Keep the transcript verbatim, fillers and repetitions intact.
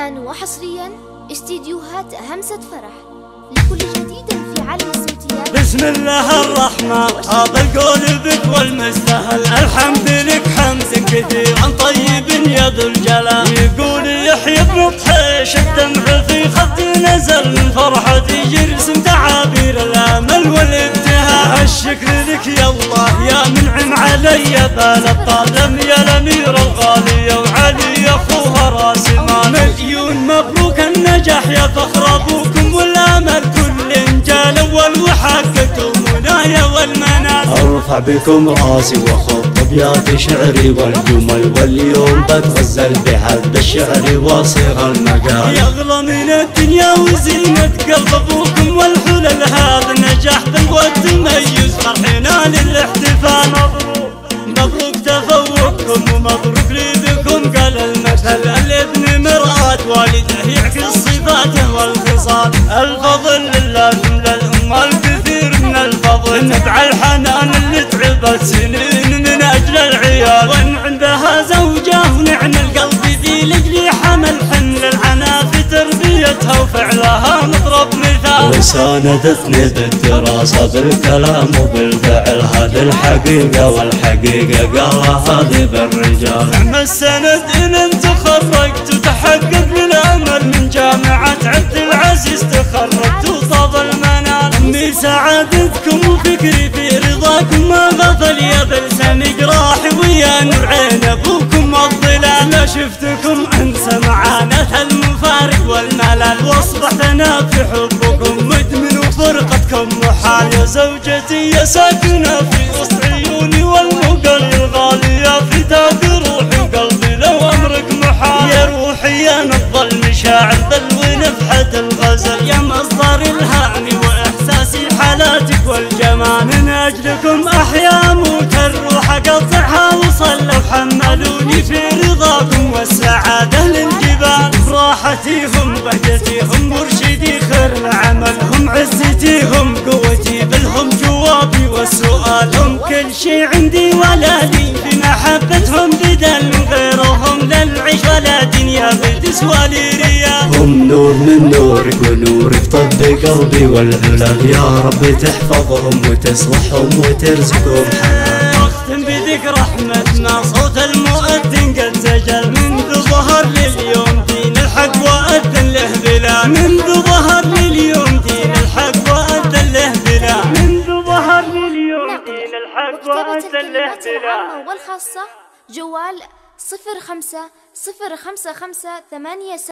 الآن وحصريا استديوهات همسة فرح لكل جديد في عالم الصوتيات. بسم الله الرحمن، هذا القول بك والمستهل، الحمد لك حمد كثيرا طيب يا ذو الجلال. يقول يحيى بن طحيش الدمع في خدي نزل، من فرحتي يرسم تعابير الامل والابتهال. الشكر لك يا الله يا منعم علي بال الطالم، يا الامير الغالي وعلي اخوها راس مال. مليون مبروك النجاح يا فخر ابوكم، والامل كل جال اول وحققتوا منايا والمنال. ارفع بكم راسي واخط ابيات شعري والجمل، واليوم بتغزل بحد الشعر واصيغ المقال. يغلى من الدنيا وزينة قلب ابوكم والحلل، هذا نجاح بل والتميز فرحنا للاحتفال. مبروك مبروك تفوقكم ومبروك لي بكم، قال المثل الابن مرآة والده يعكس صفاته والخصال. الفضل لله جملة الأمة الكثير من الفضل، نبع الحنان اللي تعبت سنين من أجل العيال. ونعم بها زوجة ونعم القلب ذي لجلي حمل حمل العنا في تربيتها وفعلها مضرب مثال. وساندتني بالدراسة بالكلام وبالفعل، هذه الحقيقة والحقيقة قالها هذه بالرجال. نعم السند إن انت خرجت وتحقق للأمل، من جامعة عبد العزيز تخرجت وطاب المنال. أمي سعادتكم وفكري في رضاكم ما غفل، يا بلسم جراحي ويا نور عين أبوكم الظلال. لا شفتكم أنسى معاناة المفارق والملل، واصبحت أنا في حبكم مدمن وفرقتكم محال. يا زوجتي يا ساكنة في وسط عيوني والمقل الغالية في تاج روحي وقلبي لو أمرك محال. يا روحي يا نبض المشاعر بل ونفحة الغزل، يا مصدر الهام وإحساسي حالاتك والجمال. من أجلكم أحيا موت الروح أقطعها وصلوا وحملوني في رضاكم والسعادة للجبال. راحتي هم بهجتي هم مرشدي خير العمل، هم عزتي هم قوتي بالهم جوابي والسؤال. هم كل شي عندي ولا لي بمحبتهم بدل، غيرهم للعيش ولا دنيا بتسوى لي ريال. هم نور من نورك ونورك طب قلبي والعلل، يا رب تحفظهم وتصلحهم وترزقهم حنان. واختم بذكر احمدنا صوت المؤذن قد سجل، منذ ظهر لليوم دين الحق واذن له بلا. منذ ظهر لليوم دين الحق واذن له بلا. منذ ظهر لليوم دين الحق واذن له بلا. والخاصة جوال صفر خمسة صفر خمسة خمسة ثمانية